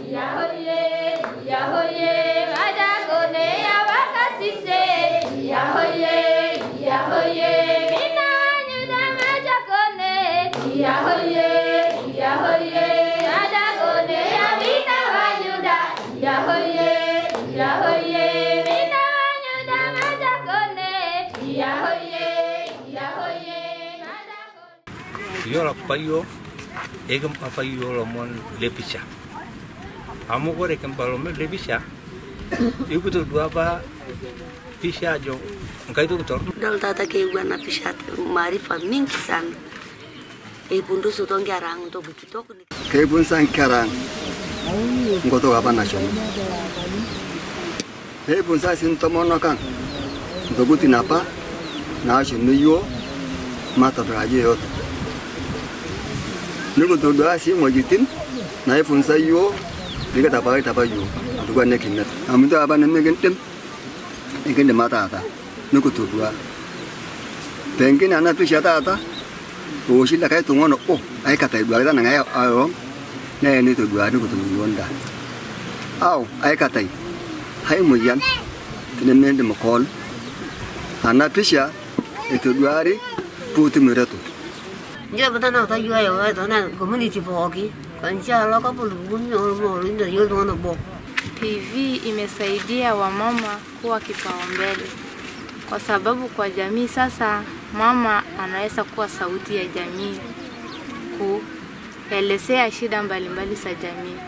Yo la payo, egam payo lo mon lepisha. Amo gore kem palome lepisha. Yo kutu dua ba pisha jo. Ngai tu kutor. Dal tata ke gua na pisha maarifa mingi sana. Pundu sotongi arang to bukito kuni. Ke pun sang karang. Ngoto apa nasional. Pun sang sintomono kang. Dobuti napa? Na shinu yo mata braje yo. Nugu to doa si mojitin na pun sang yo diga tapa yo. Tu gua nekin. Amu to apa nekin tem. Ikan de mata ata. Nugu to doa. Tengkin anak pisha ata. O sila kai tungono oh ai kata dua kita nangai ayo ne ni to dua ni ko to londa aw ai kata hai muyan tinen de makol ana pisha itu dua hari putu merato ya betul na ta ayo ai to na community bogi kancha la ka bulu mo ndio yo ndo bo. PV imesaidia wamama kuwa kipaumbele kwa sababu kwa jamii sasa mama anaweza kuwa sauti ya jamii kuelezea shida mbalimbali za jamii.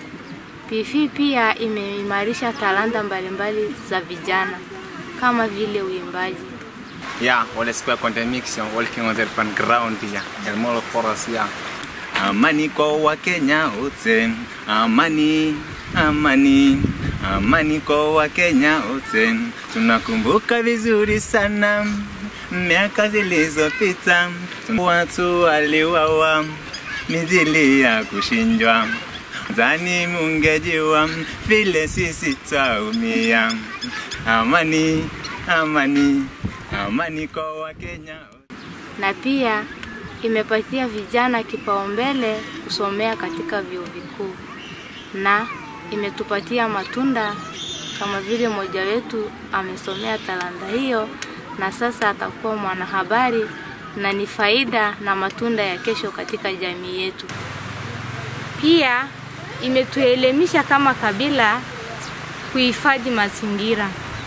PV pia imeimarisha talanta mbalimbali za vijana kama vile uimbaji. Yeah, wale square content mixing, walking on the ground ya, el molo chorus ya. Amani kwa Wakenya wote, amani, amani. Amani kwa Wakenya wote, tunakumbuka vizuri sana miaka zilizopita, watu waliuawa mijili ya kushinjwa. Zani mungejua vile sisi twaumia. Amani, amani, amani kwa Wakenya. Na pia imepatia vijana kipaumbele kusomea katika vyuo vikuu na imetupatia matunda kama vile mmoja wetu amesomea talanta hiyo na sasa atakuwa mwanahabari na ni faida na matunda ya kesho katika jamii yetu. Pia imetuelimisha kama kabila kuhifadhi mazingira.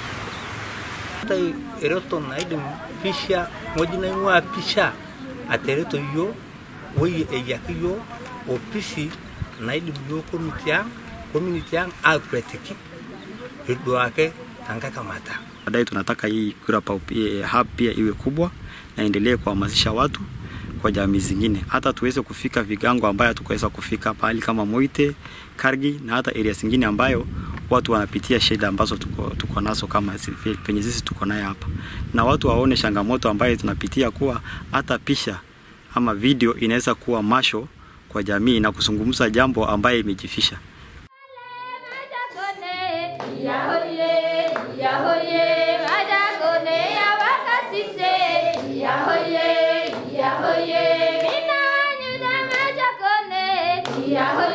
Tai eroto na idim pisha mojina ngwa pisha atereto yo woi eyakiyo opisi na idim yo community yang agretiki hidu wake tanga kamata. Baadaye tunataka hii Gurapau hub pia iwe kubwa na endelee kuhamasisha watu kwa jamii zingine, hata tuweze kufika vigango ambayo tukaweza kufika pahali kama Moite, Kargi na hata area zingine ambayo watu wanapitia shida ambazo tuko nazo kama penye sisi tuko naye hapa, na watu waone changamoto ambayo tunapitia, kuwa hata pisha ama video inaweza kuwa masho kwa jamii na kuzungumza jambo ambaye imejifisha. Yeah.